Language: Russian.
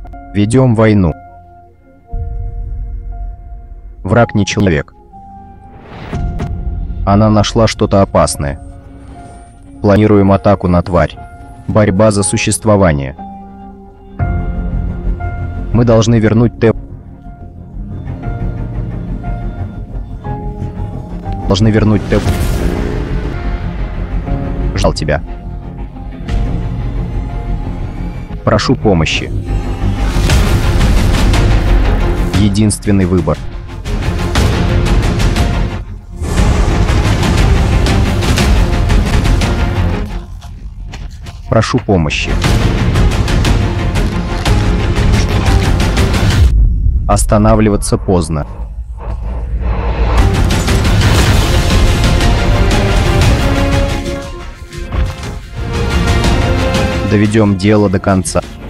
Ведем войну. Враг не человек. Она нашла что-то опасное. Планируем атаку на тварь. Борьба за существование. Мы должны вернуть Т. Должны вернуть Т. Ждал тебя. Прошу помощи. Единственный выбор. Прошу помощи. Останавливаться поздно. Доведем дело до конца.